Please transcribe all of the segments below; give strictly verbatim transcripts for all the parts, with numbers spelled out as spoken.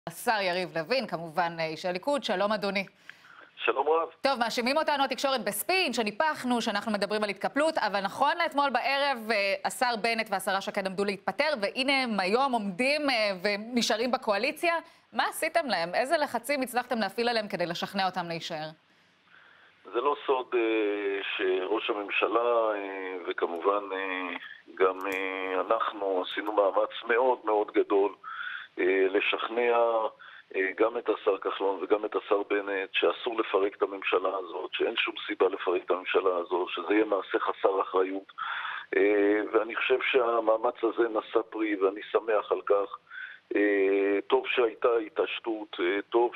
השר יריב לוין, כמובן איש הליכוד, שלום אדוני. שלום רב. טוב, מאשימים אותנו התקשורת בספין, שניפחנו, שאנחנו מדברים על התקפלות, אבל נכון לאתמול בערב השר בנט והשרה שקד עמדו להתפטר, והנה הם היום עומדים ונשארים בקואליציה. מה עשיתם להם? איזה לחצים הצלחתם להפעיל עליהם כדי לשכנע אותם להישאר? זה לא סוד שראש הממשלה וכמובן גם אנחנו עשינו מאמץ מאוד מאוד גדול לשכנע גם את השר כחלון וגם את השר בנט שאסור לפרק את הממשלה הזאת, שאין שום סיבה לפרק את הממשלה הזאת, שזה יהיה מעשה חסר אחריות. ואני חושב שהמאמץ הזה נשא פרי ואני שמח על כך. טוב שהייתה התעשתות, טוב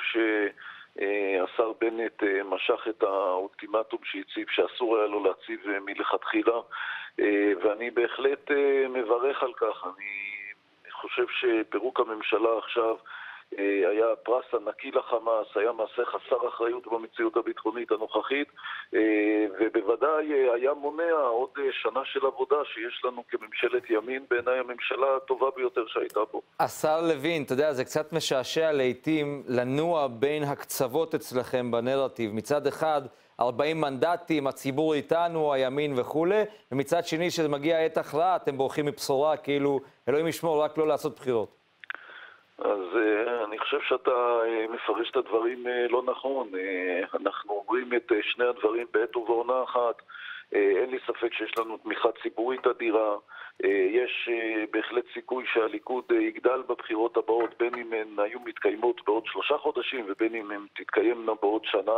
שהשר בנט משך את האולטימטום שהציב, שאסור היה לו להציב מלכתחילה, ואני בהחלט מברך על כך. אני חושב שפירוק הממשלה עכשיו היה פרס ענקי לחמאס, היה מעשה חסר אחריות במציאות הביטחונית הנוכחית, ובוודאי היה מונע עוד שנה של עבודה שיש לנו כממשלת ימין, בעיניי הממשלה הטובה ביותר שהייתה פה. השר לוין, אתה יודע, זה קצת משעשע לעתים לנוע בין הקצוות אצלכם בנרטיב. מצד אחד, ארבעים מנדטים, הציבור איתנו, הימין וכו', ומצד שני, שזה מגיע עת הכרעה, אתם בורחים מבשורה, כאילו, אלוהים ישמור, רק לא לעשות בחירות. אז אני חושב שאתה מפרש את הדברים לא נכון. אנחנו אומרים את שני הדברים בעת ובעונה אחת. אין לי ספק שיש לנו תמיכה ציבורית אדירה. יש בהחלט סיכוי שהליכוד יגדל בבחירות הבאות, בין אם הן היו מתקיימות בעוד שלושה חודשים ובין אם הן תתקיימנה בעוד שנה.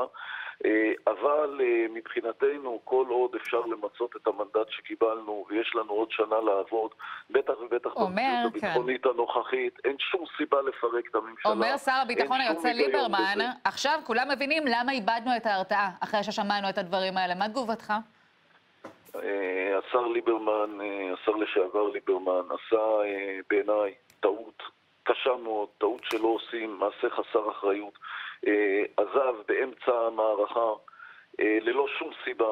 אבל מבחינתנו כל עוד אפשר למצות את המנדט שקיבלנו ויש לנו עוד שנה לעבוד, בטח ובטח במציאות הביטחונית הנוכחית, אין שום סיבה לפרק את הממשלה. אומר שר הביטחון היוצא ליברמן, עכשיו כולם מבינים למה איבדנו את ההרתעה אחרי ששמענו את הדברים האלה. מה תגובתך? השר ליברמן, השר לשעבר ליברמן, עשה בעיניי טעות קשה מאוד, טעות שלא עושים, מעשה חסר אחריות. עזב באמצע המערכה ללא שום סיבה,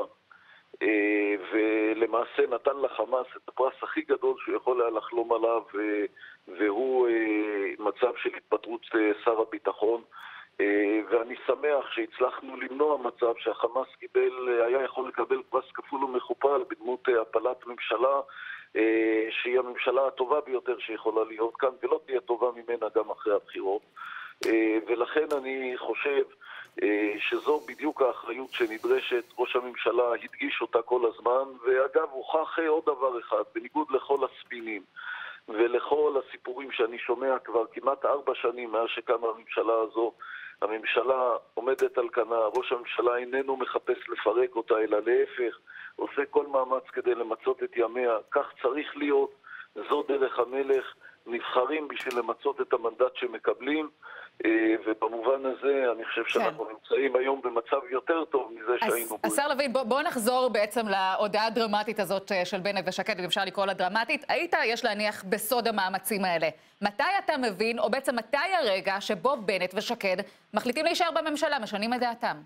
ולמעשה נתן לחמאס את הפרס הכי גדול שהוא יכול היה לחלום עליו, והוא מצב של התפטרות שר הביטחון. ואני שמח שהצלחנו למנוע מצב שהחמאס קיבל, היה יכול לקבל פרס כפול ומכופל בדמות הפלת ממשלה, שהיא הממשלה הטובה ביותר שיכולה להיות כאן, ולא תהיה טובה ממנה גם אחרי הבחירות. ולכן אני חושב שזו בדיוק האחריות שנדרשת. ראש הממשלה הדגיש אותה כל הזמן, ואגב הוכח עוד דבר אחד, בניגוד לכל הספינים ולכל הסיפורים שאני שומע כבר כמעט ארבע שנים מאז שקמה הממשלה הזו, הממשלה עומדת על כנה, ראש הממשלה איננו מחפש לפרק אותה, אלא להפך, עושה כל מאמץ כדי למצות את ימיה. כך צריך להיות, זו דרך המלך, נבחרים בשביל למצות את המנדט שמקבלים, ובמובן הזה אני חושב שאנחנו נמצאים היום במצב יותר טוב מזה שהיינו בו. השר לוין, בוא נחזור בעצם להודעה הדרמטית הזאת של בנט ושקד, אם אפשר לקרוא לה דרמטית. היית, יש להניח, בסוד המאמצים האלה. מתי אתה מבין, או בעצם מתי הרגע שבו בנט ושקד מחליטים להישאר בממשלה, משנים את דעתם?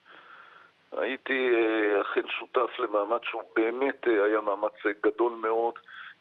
הייתי אכן שותף למאמץ שהוא באמת היה מאמץ גדול מאוד,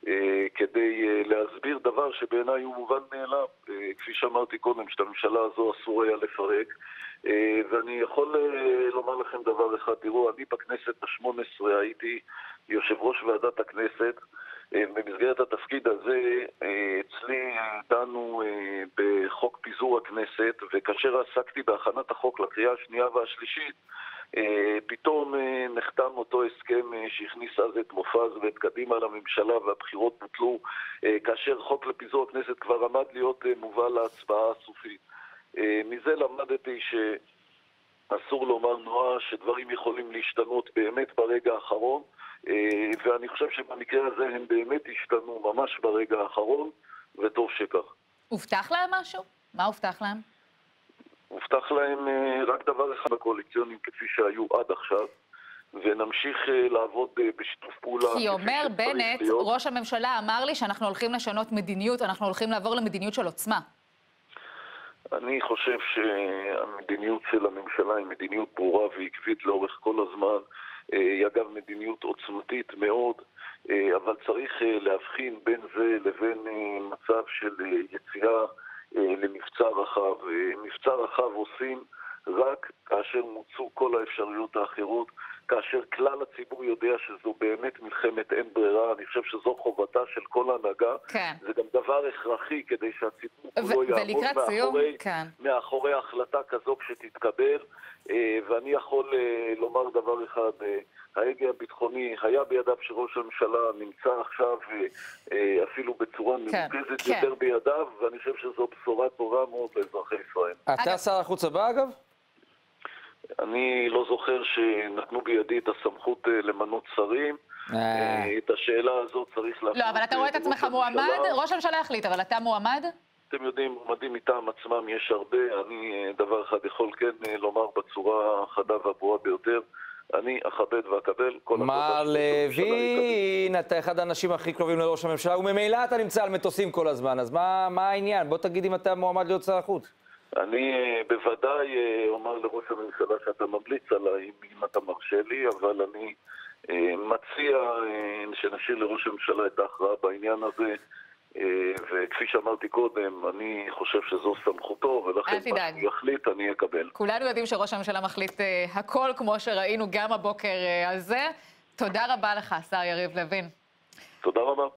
כדי להסביר דבר שבעיניי הוא מובן מאליו. כפי שאמרתי קודם, שאת הממשלה הזו אסור היה לפרק, ואני יכול לומר לכם דבר אחד. תראו, אני בכנסת ה-שמונה עשרה הייתי יושב ראש ועדת הכנסת. במסגרת התפקיד הזה אצלי דנו בחוק פיזור הכנסת, וכאשר עסקתי בהכנת החוק לקריאה השנייה והשלישית, פתאום נחתם אותו הסכם שהכניס אז את מופז ואת קדימה לממשלה, והבחירות בוטלו, כאשר חוק לפיזור הכנסת כבר עמד להיות מובא להצבעה הסופית. מזה למדתי שאסור לומר נועה, שדברים יכולים להשתנות באמת ברגע האחרון, ואני חושב שבמקרה הזה הם באמת השתנו ממש ברגע האחרון, וטוב שכך. הובטח להם משהו? מה הובטח להם? הובטח להם רק דבר אחד בקואליציונים כפי שהיו עד עכשיו, ונמשיך לעבוד בשיתוף פעולה. כי אומר בנט, ראש הממשלה אמר לי שאנחנו הולכים לשנות מדיניות, אנחנו הולכים לעבור למדיניות של עוצמה. אני חושב שהמדיניות של הממשלה היא מדיניות ברורה ועקבית לאורך כל הזמן. היא אגב מדיניות עוצמתית מאוד, אבל צריך להבחין בין זה לבין מצב של יציאה למבצע רחב. מבצע רחב עושים רק כאשר מוצאו כל האפשרויות האחרות, כאשר כלל הציבור יודע שזו באמת מלחמת אין ברירה. אני חושב שזו חובתה של כל ההנהגה. כן. זה גם דבר הכרחי כדי שהציבור ו- כולו יעמוד מאחורי, כן. מאחורי החלטה כזו כשתתקבל. ואני יכול לומר דבר אחד, ההגה הביטחוני היה בידיו של ראש הממשלה, נמצא עכשיו אפילו בצורה מרוכזת כן, יותר כן. בידיו, ואני חושב שזו בשורה טובה מאוד לאזרחי ישראל. אתה שר החוץ הבא, אגב? אני לא זוכר שנתנו בידי את הסמכות למנות שרים. את השאלה הזאת צריך להפנות... לא, אבל אתה רואה את עצמך מועמד? ראש הממשלה החליט, אבל אתה מועמד? אתם יודעים, מועמדים מטעם עצמם יש הרבה. אני דבר אחד יכול כן לומר בצורה חדה והברורה ביותר. אני אכבד ואקבל כל... מר לוין, אתה אחד האנשים הכי קרובים לראש הממשלה, וממילא אתה נמצא על מטוסים כל הזמן, אז מה, מה העניין? בוא תגיד אם אתה מועמד להיות שר החוץ. אני בוודאי אומר לראש הממשלה שאתה ממליץ עליי, אם אתה מרשה לי, אבל אני מציע שנשאיר לראש הממשלה את ההכרעה בעניין הזה, וכפי שאמרתי קודם, אני חושב שזו סמכותו, ולכן מה שהוא יחליט אני אקבל. כולנו יודעים שראש הממשלה מחליט הכל, כמו שראינו גם הבוקר הזה. תודה רבה לך, השר יריב לוין. תודה רבה.